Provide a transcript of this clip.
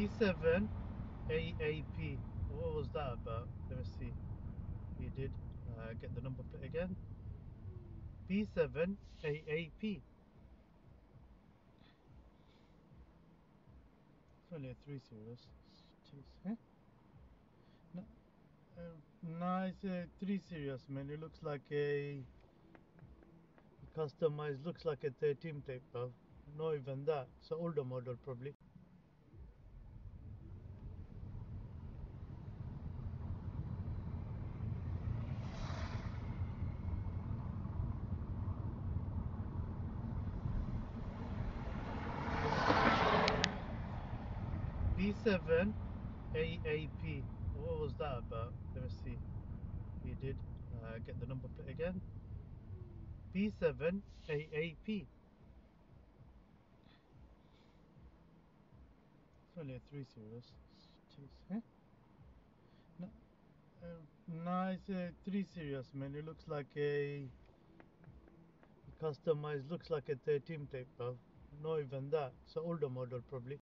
B7AAP. What was that about? Let me see. We did get the number plate again. B7AAP. It's only a 3 series. Jeez, huh? No, no, it's a 3 series, man. It looks like a customized, looks like a 13 plate, bro. Not even that. It's an older model, probably. B7AAP. What was that about? Let me see. We did get the number plate again. B7AAP. It's only a 3 series. Jeez, huh? No, no, it's a 3 series, man. It looks like a customized, looks like a 13 plate, bro. Not even that. It's an older model, probably.